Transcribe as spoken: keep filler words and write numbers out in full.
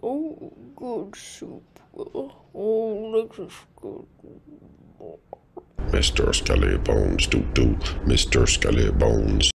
Oh, good soup. Oh, this is good. Mister Skelly Bones, doo doo, Mister Skelly Bones.